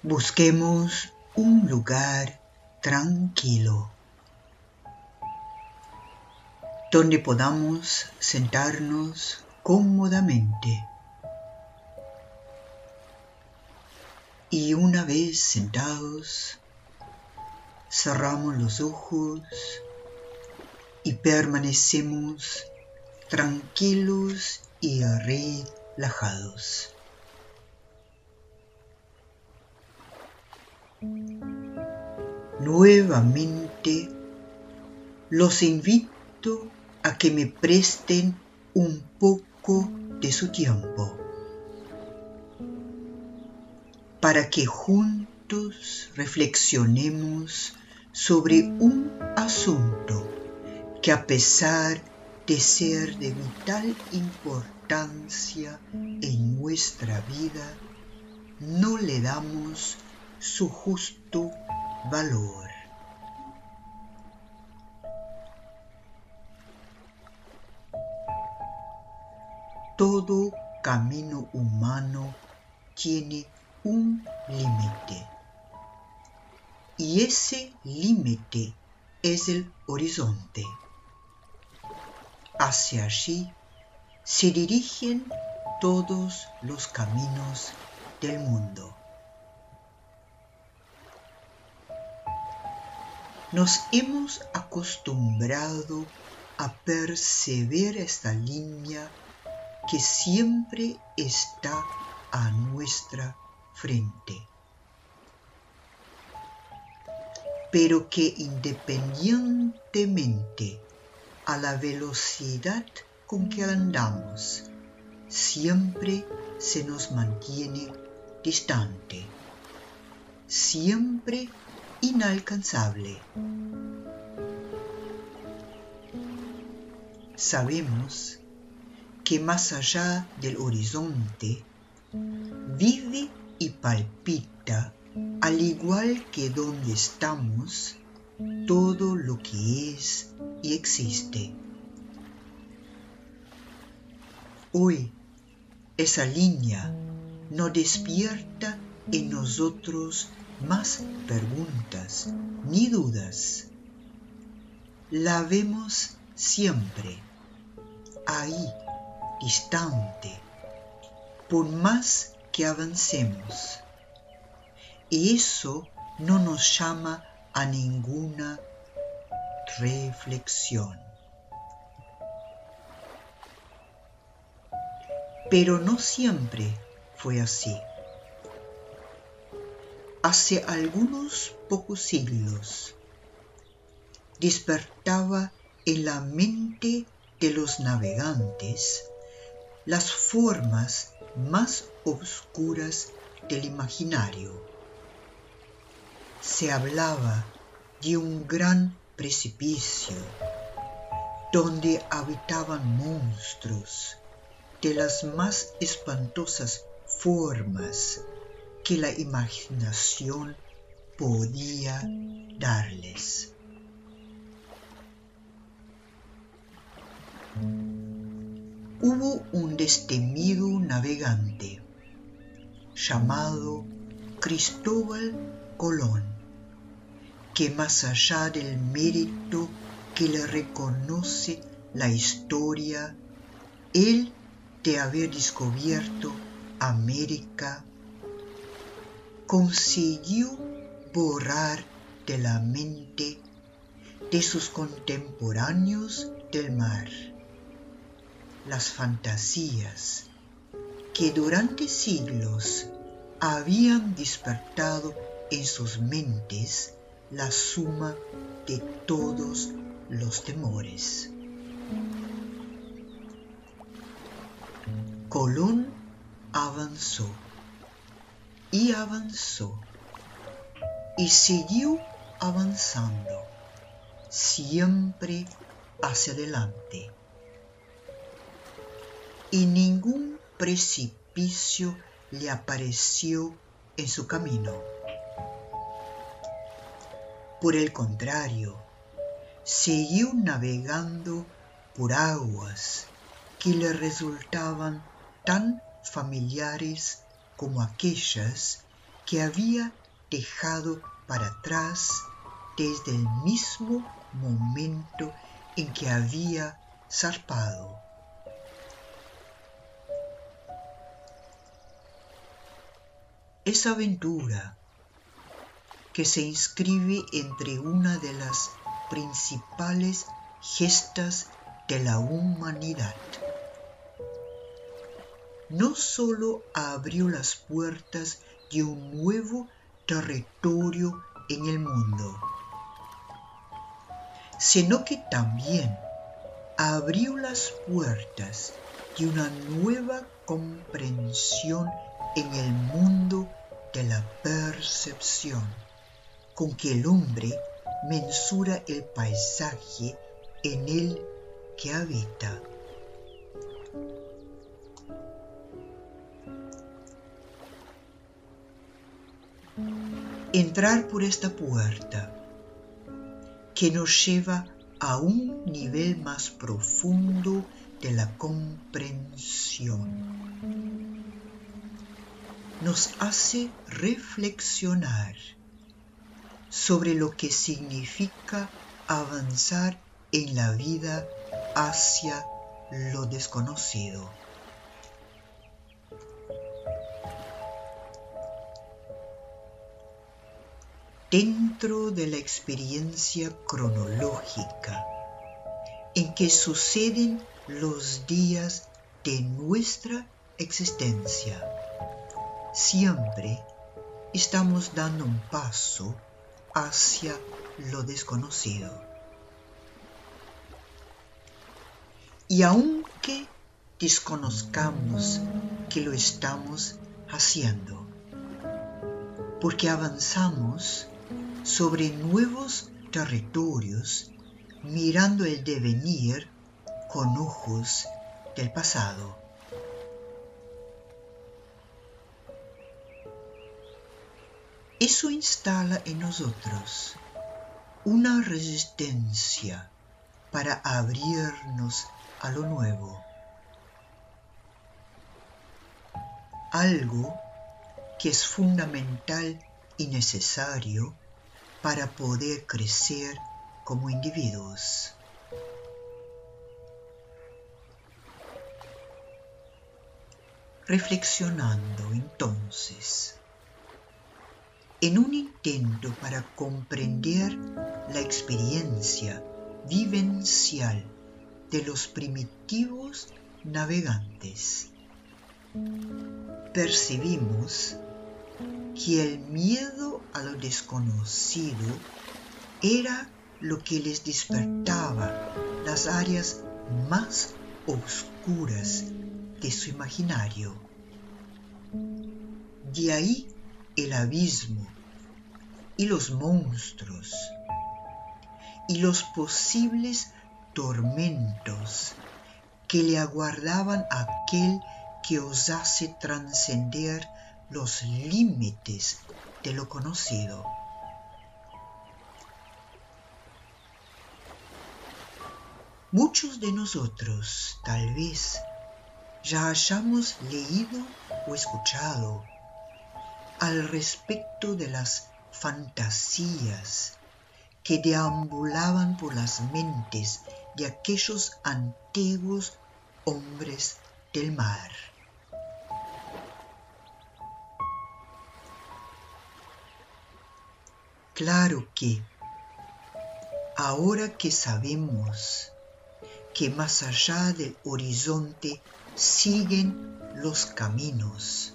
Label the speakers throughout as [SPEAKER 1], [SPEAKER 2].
[SPEAKER 1] Busquemos un lugar tranquilo donde podamos sentarnos cómodamente. Y una vez sentados, cerramos los ojos y permanecemos tranquilos y relajados. Nuevamente los invito a que me presten un poco de su tiempo para que juntos reflexionemos sobre un asunto que, a pesar de ser de vital importancia en nuestra vida, no le damos su justo valor. Todo camino humano tiene un límite, y ese límite es el horizonte. Hacia allí se dirigen todos los caminos del mundo. Nos hemos acostumbrado a percibir esta línea que siempre está a nuestra frente, pero que independientemente a la velocidad con que andamos, siempre se nos mantiene distante, siempre inalcanzable. Sabemos que más allá del horizonte vive y palpita, al igual que donde estamos, todo lo que es y existe. Hoy, esa línea no despierta en nosotros más preguntas ni dudas. La vemos siempre, ahí, distante, por más que avancemos. Y eso no nos llama a ninguna reflexión. Pero no siempre fue así. Hace algunos pocos siglos despertaba en la mente de los navegantes las formas más oscuras del imaginario. Se hablaba de un gran precipicio donde habitaban monstruos de las más espantosas formas que la imaginación podía darles. Hubo un destemido navegante llamado Cristóbal Colón, que, más allá del mérito que le reconoce la historia, él de haber descubierto América, consiguió borrar de la mente de sus contemporáneos del mar las fantasías que durante siglos habían despertado en sus mentes la suma de todos los temores. Colón avanzó y avanzó y siguió avanzando, siempre hacia adelante. Y ningún precipicio le apareció en su camino. Por el contrario, siguió navegando por aguas que le resultaban tan familiares como aquellas que había dejado para atrás desde el mismo momento en que había zarpado. Esa aventura, que se inscribe entre una de las principales gestas de la humanidad, no solo abrió las puertas de un nuevo territorio en el mundo, sino que también abrió las puertas de una nueva comprensión en el mundo de la percepción, con que el hombre mensura el paisaje en el que habita. Entrar por esta puerta que nos lleva a un nivel más profundo de la comprensión nos hace reflexionar sobre lo que significa avanzar en la vida hacia lo desconocido. Dentro de la experiencia cronológica en que suceden los días de nuestra existencia, siempre estamos dando un paso hacia lo desconocido. Y aunque desconozcamos que lo estamos haciendo, porque avanzamos sobre nuevos territorios mirando el devenir con ojos del pasado. Eso instala en nosotros una resistencia para abrirnos a lo nuevo, algo que es fundamental y necesario para poder crecer como individuos. Reflexionando entonces, en un intento para comprender la experiencia vivencial de los primitivos navegantes, percibimos que el miedo a lo desconocido era lo que les despertaba las áreas más oscuras de su imaginario. De ahí el abismo y los monstruos y los posibles tormentos que le aguardaban a aquel que osase trascender los límites de lo conocido. Muchos de nosotros, tal vez, ya hayamos leído o escuchado al respecto de las fantasías que deambulaban por las mentes de aquellos antiguos hombres del mar. Claro que, ahora que sabemos que más allá del horizonte siguen los caminos,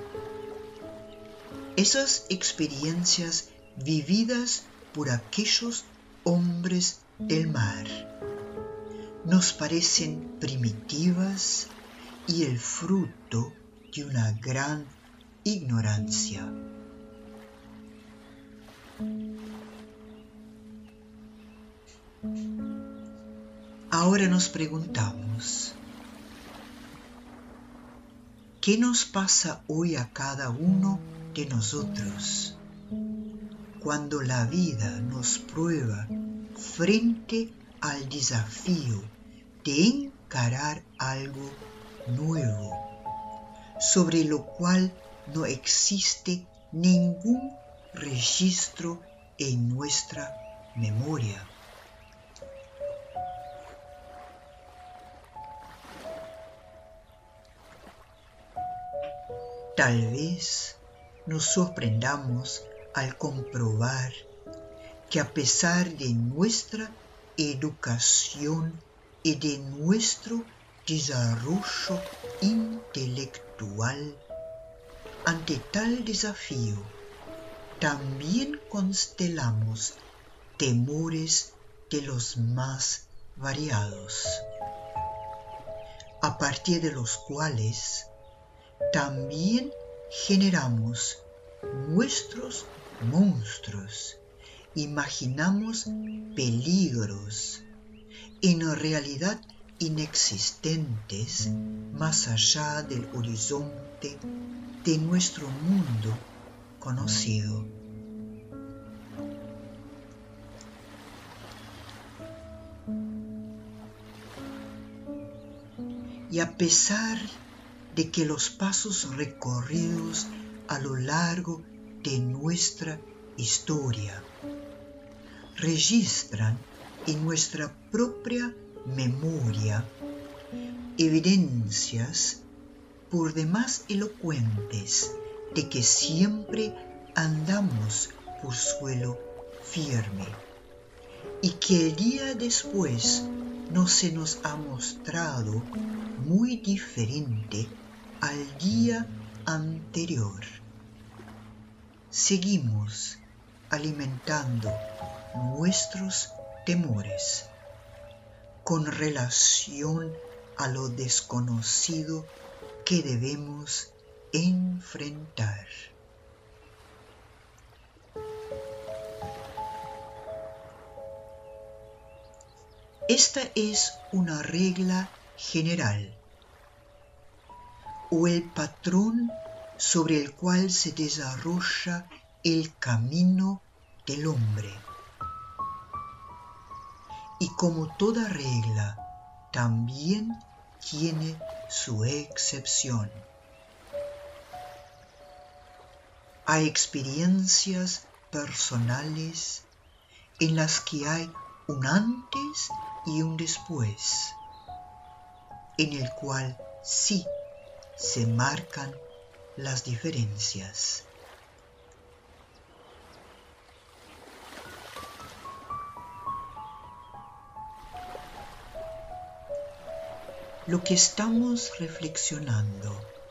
[SPEAKER 1] esas experiencias vividas por aquellos hombres del mar nos parecen primitivas y el fruto de una gran ignorancia. Ahora nos preguntamos, ¿qué nos pasa hoy a cada uno de nosotros cuando la vida nos prueba frente al desafío de encarar algo nuevo, sobre lo cual no existe ningún registro en nuestra memoria. Tal vez nos sorprendamos al comprobar que a pesar de nuestra educación y de nuestro desarrollo intelectual, ante tal desafío, también constelamos temores de los más variados, a partir de los cuales también generamos nuestros monstruos, imaginamos peligros, en realidad inexistentes más allá del horizonte de nuestro mundo conocido. Y a pesar de que los pasos recorridos a lo largo de nuestra historia registran en nuestra propia memoria evidencias por demás elocuentes de que siempre andamos por suelo firme y que el día después no se nos ha mostrado muy diferente al día anterior. Seguimos alimentando nuestros temores con relación a lo desconocido que debemos enfrentar. Esta es una regla general o el patrón sobre el cual se desarrolla el camino del hombre. Y como toda regla, también tiene su excepción. Hay experiencias personales en las que hay un antes y un después, en el cual sí se marcan las diferencias. Lo que estamos reflexionando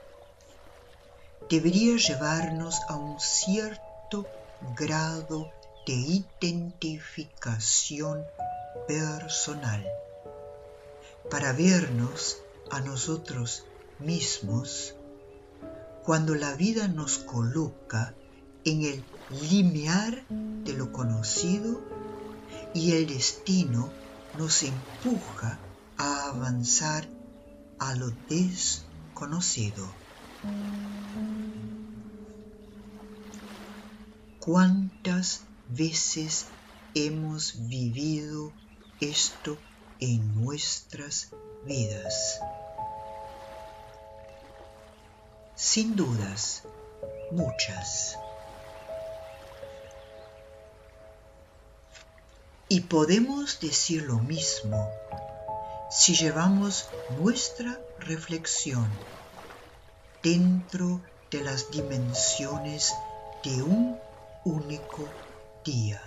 [SPEAKER 1] debería llevarnos a un cierto grado de identificación personal para vernos a nosotros mismos cuando la vida nos coloca en el limiar de lo conocido y el destino nos empuja a avanzar a lo desconocido. ¿Cuántas veces hemos vivido esto en nuestras vidas? Sin dudas, muchas. Y podemos decir lo mismo si llevamos nuestra reflexión dentro de las dimensiones de un único día.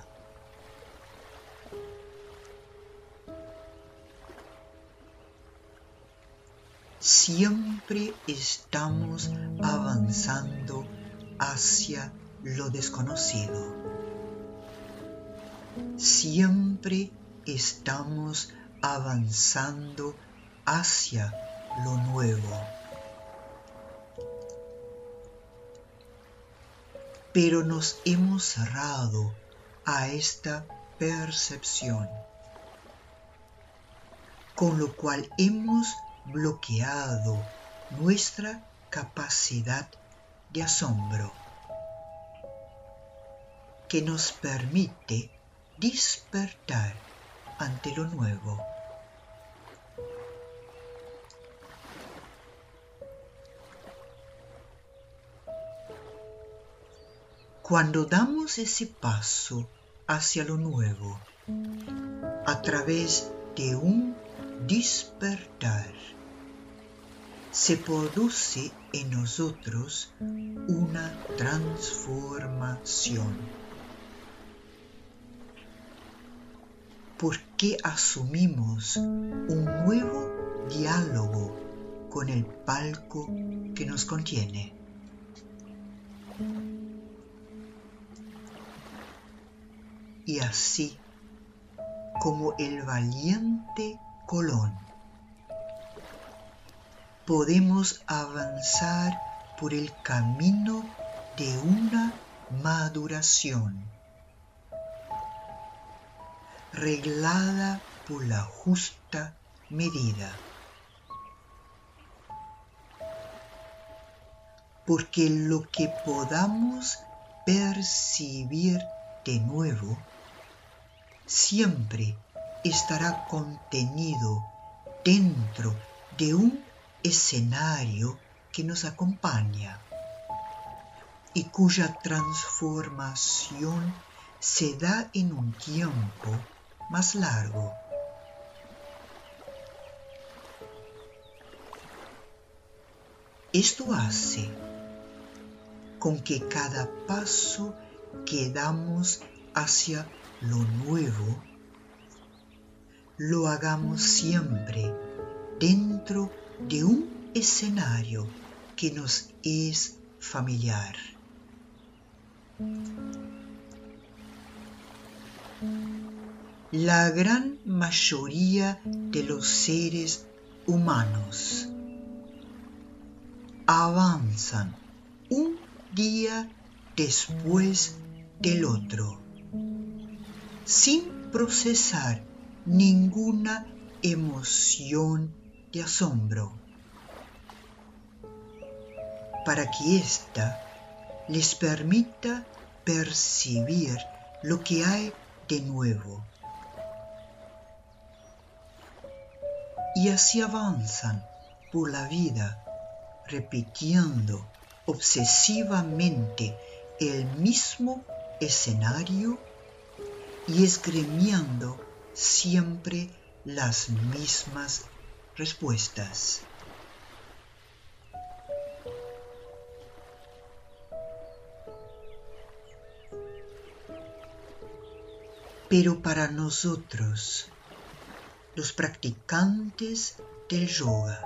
[SPEAKER 1] Siempre estamos avanzando hacia lo desconocido. Siempre estamos avanzando hacia lo nuevo. Pero nos hemos cerrado a esta percepción, con lo cual hemos bloqueado nuestra capacidad de asombro, que nos permite despertar ante lo nuevo. Cuando damos ese paso hacia lo nuevo, a través de un despertar, se produce en nosotros una transformación. Porque asumimos un nuevo diálogo con el palco que nos contiene. Y así como el valiente Colón, podemos avanzar por el camino de una maduración, reglada por la justa medida. Porque lo que podamos percibir de nuevo siempre estará contenido dentro de un escenario que nos acompaña y cuya transformación se da en un tiempo más largo. Esto hace con que cada paso que damos hacia lo nuevo lo hagamos siempre dentro de un escenario que nos es familiar. La gran mayoría de los seres humanos avanzan un día después del otro, sin procesar ninguna emoción de asombro, para que ésta les permita percibir lo que hay de nuevo. Y así avanzan por la vida, repitiendo obsesivamente el mismo escenario y esgrimiendo siempre las mismas respuestas. Pero para nosotros, los practicantes del yoga,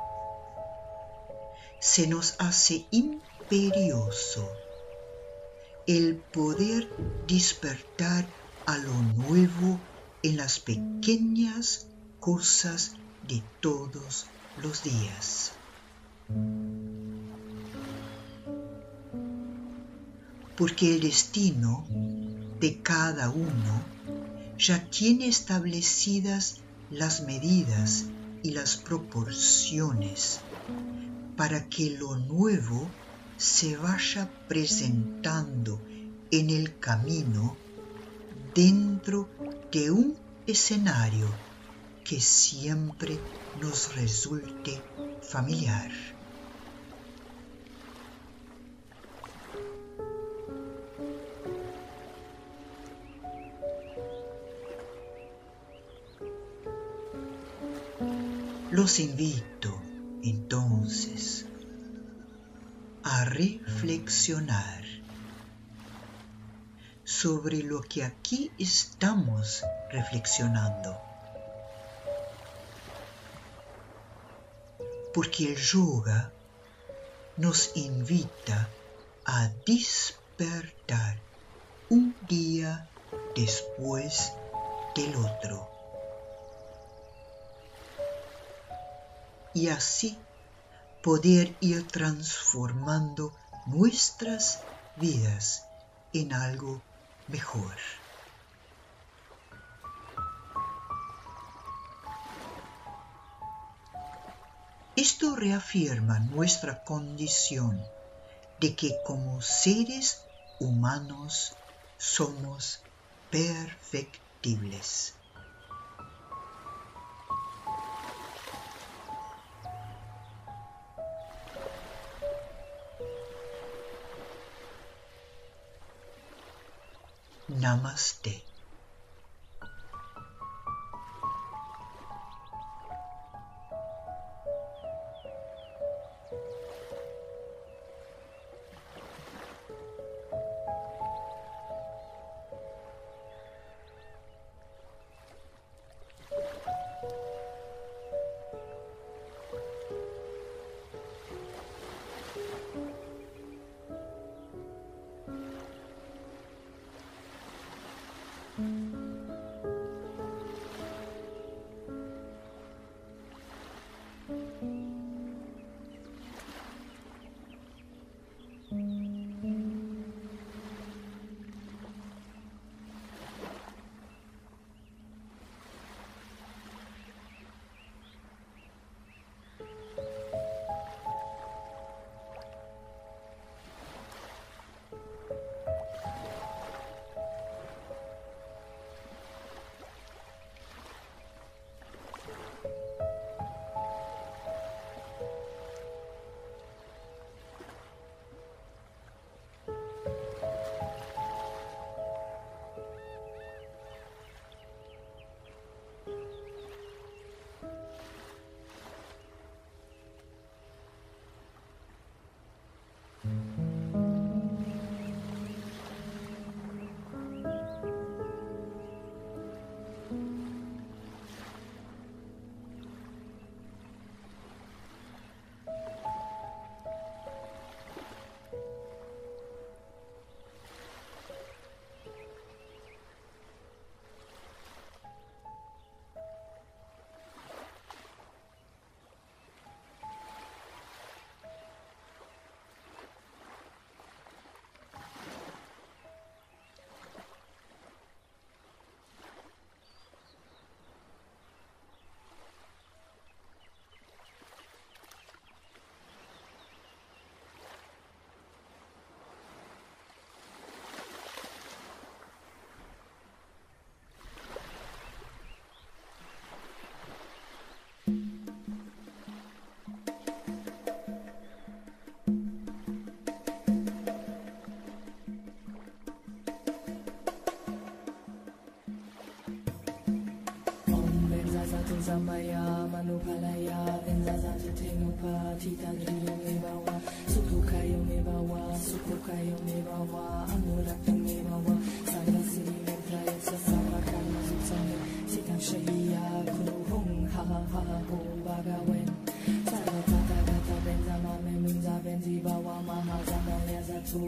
[SPEAKER 1] se nos hace imperioso el poder despertar a lo nuevo en las pequeñas cosas de todos los días. Porque el destino de cada uno ya tiene establecidas las medidas y las proporciones para que lo nuevo se vaya presentando en el camino dentro de un escenario que siempre nos resulte familiar. Los invito entonces a reflexionar sobre lo que aquí estamos reflexionando. Porque el yoga nos invita a despertar un día después del otro. Y así poder ir transformando nuestras vidas en algo mejor. Esto reafirma nuestra condición de que como seres humanos somos perfectibles. Namaste.
[SPEAKER 2] Samaya manupalaya Venzazatu tenupa tita driyo mebawa Supukayo mebawa Supukayo mebawa Anurakta mebawa Sarvasiri mentraya Sasava karma zutsame Sitam shaya kuruhung ha ha ha ho bagawen Sarva tata gata benzama memunza benzi bawa maha zamaya zatu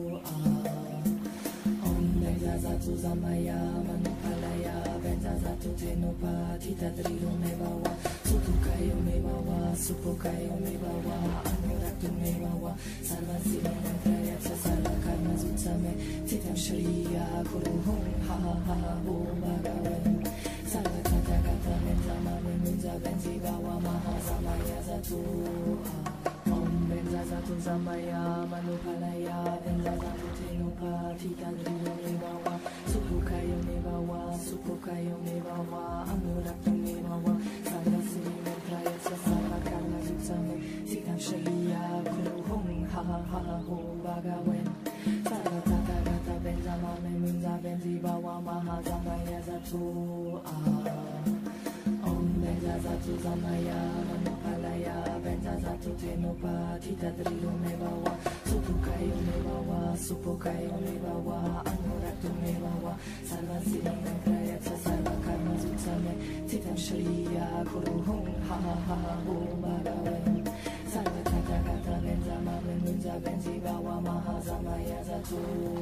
[SPEAKER 2] Benzazatu zamaya manupalaya Benzazatu tenupa tita driyo mebawa Supukayo mebawa Supukayo mebawa Anuraktu mebawa Sarvasiri mentraya Sasava karma zutsame Sitam shriya kuruhum ha ha ha ho bagawen Sarva tata gata benzama memunza benzi bawa maha zamaya zatu Benzazatu zamaya manupalaya Benzazatu tenupa tita driyo mebawa Supukayo mebawa Supukayo mebawa Anuraktu mebawa Sarvasiri mentraya Sasava karma zutsame Sitam shriya kuruhum ha ha ha ho bagawen Sarva tata gata benzama memunza benzi bawa maha zamaya zatu Benzazatu zamaya manupalaya Benzazatu tenupa tita driyo mebawa Supukayo mebawa Supukayo mebawa Anuraktu mebawa Sarvasiri mentraya Sasava karma zutsame Sitam shriya kuruhum ha ha ha ho bagawen Sarva tata gata benzama memunza benzi bawa maha zamaya zatu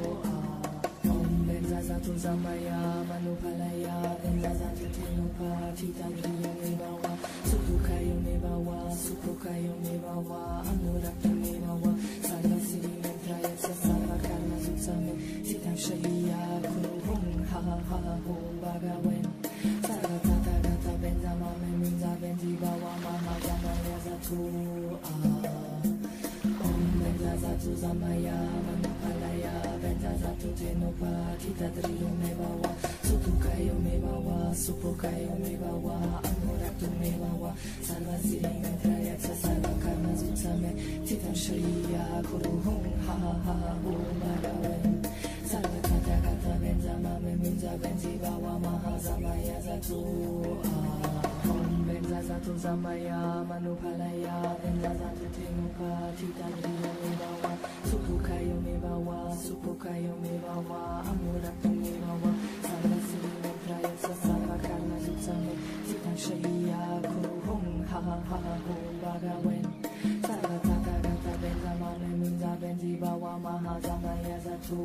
[SPEAKER 2] Benzazatu zamaya manupalaya Benzazatu tenupa tita driyo mebawa Supukayo mebawa Supukayo mebawa Anuraktu mebawa Sarvasiri mentraya Sasava karma zutsame Sitam shriya kuruhum ha ha ha ho bagawen Sarva tata gata benzama memunza benzi bawa maha zamaya zatu Benzazatu zamaya manupalaya Benzazatu tenupa tita driyo mebawa Supukayo mebawa Supukayo mebawa Anuraktu mebawa Sarvasiri mentraya Sasava karma zutsame Sitam shriya kuruhum ha ha ha ho bagawen Sarva tata gata benzama benzi bawa mahazamaya zatu. Om benza zatu zamaya manupalaya benza zatu tenupa tita driya me bawa supukayo me bawa supukayo me bawa amuratu me bawa sarva siri me praya sasava karma zutsame titan shariya kuruhum ha ha ha ho bagawen sarva tata gata benza mame munza benzi bawa mahazamaya zatu.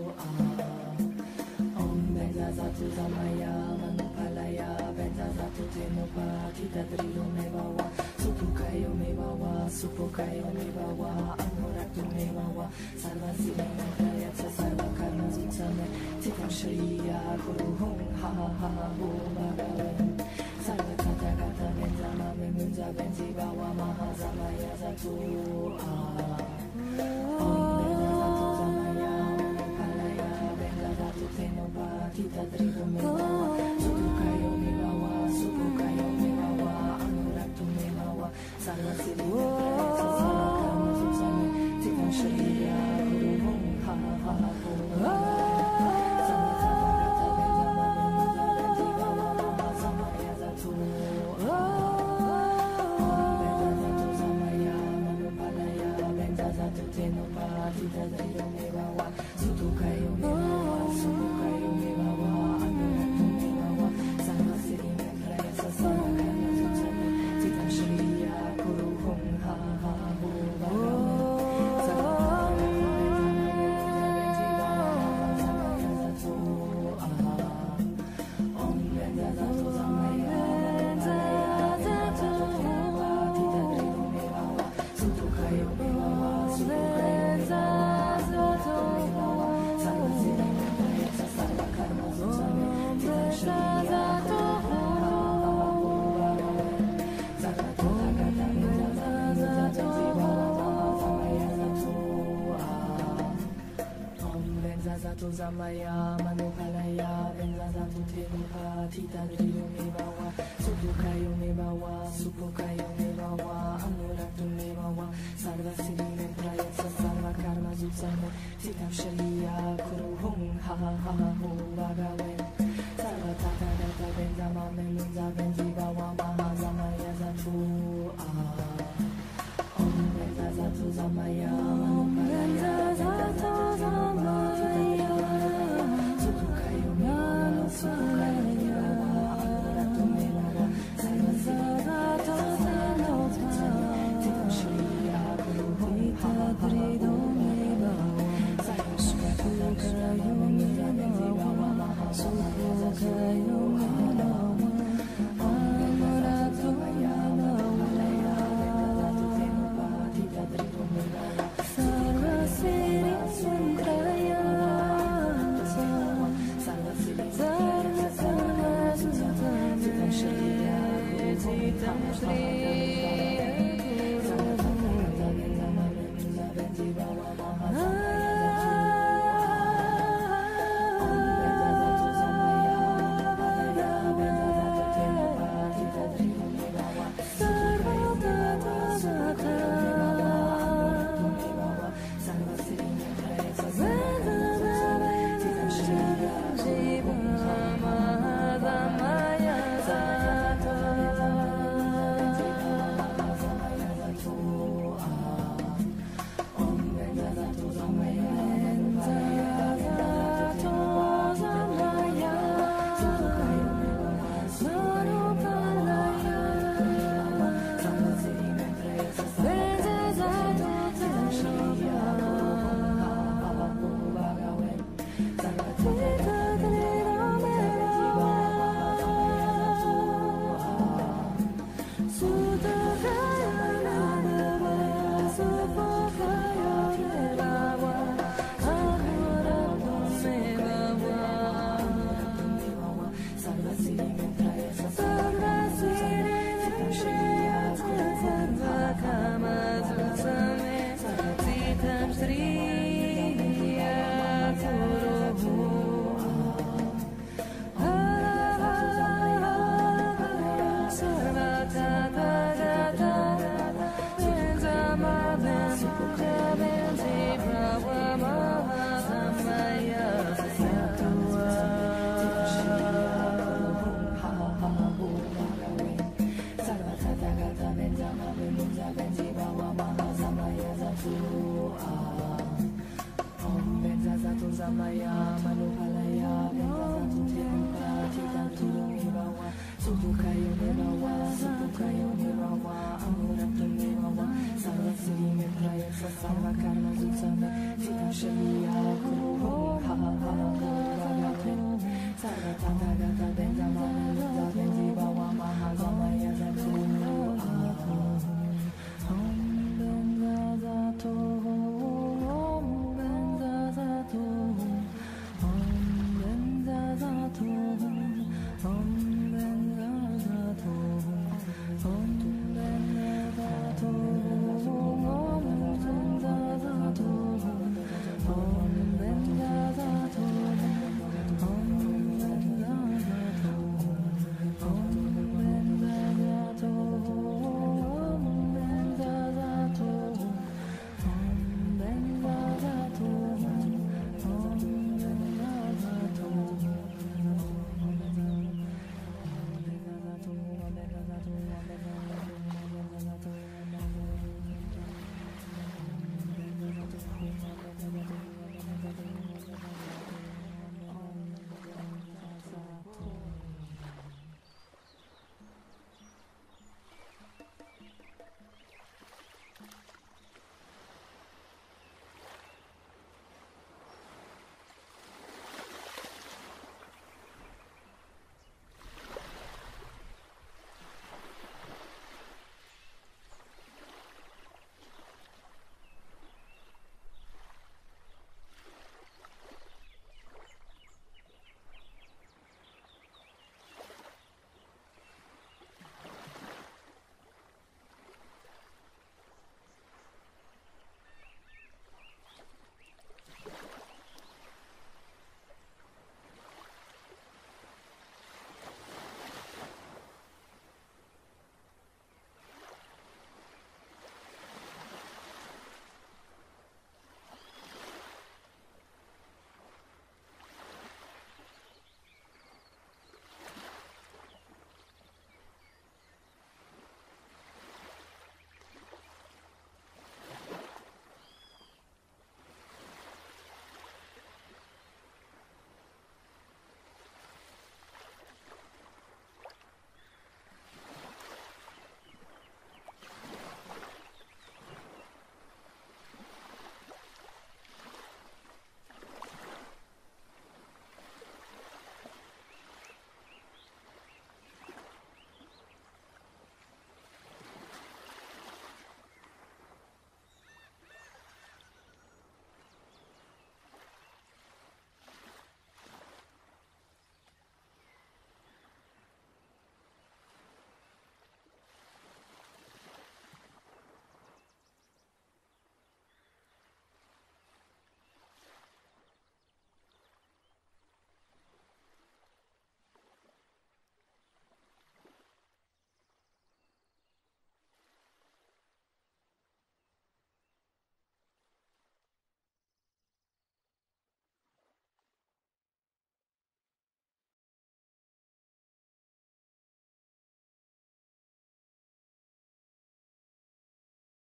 [SPEAKER 2] Om benza zatu zamaya manupalaya benza zatu tenupa tita driya me bawa supukayo me bawa supukayo me bawa amuratu me bawa sarva siri me praya sasava karma zutsame titan shariya kuruhum ha ha ha ho bagawen sarva tata gata benza mame munza benzi bawa mahazamaya zatu. Tita driya me bawa supukayo me bawa supukayo me bawa amuratu me bawa sarva siri me praya sasava karma zutsame titan shariya kuruhum ha ha ha ho bagawen sarva tata gata benza mame munza benzi bawa mahazamaya zatu. Om benza zatu zamaya manupalaya benza zatu tenupa tita driya me bawa supukayo me bawa supukayo me bawa amuratu me bawa sarva siri me praya sasava karma zutsame titan shariya kuruhum ha ha ha ho bagawen sarva tata gata benza mame munza benzi bawa mahazamaya zatu. Om benza zatu zamaya manupalaya benza zatu tenupa tita driya me bawa supukayo me bawa supukayo me bawa amuratu me bawa sarva siri me praya sasava karma zutsame titan shariya kuruhum ha ha ha ho bagawen sarva tata gata benza mame munza benzi bawa mahazamaya zatu. Om benza zatu zamaya manupalaya benza zatu tenupa tita driya me bawa supukayo me bawa supukayo me bawa amuratu me bawa sarva siri me praya sasava karma zutsame titan shariya kuruhum ha ha ha ho bagawen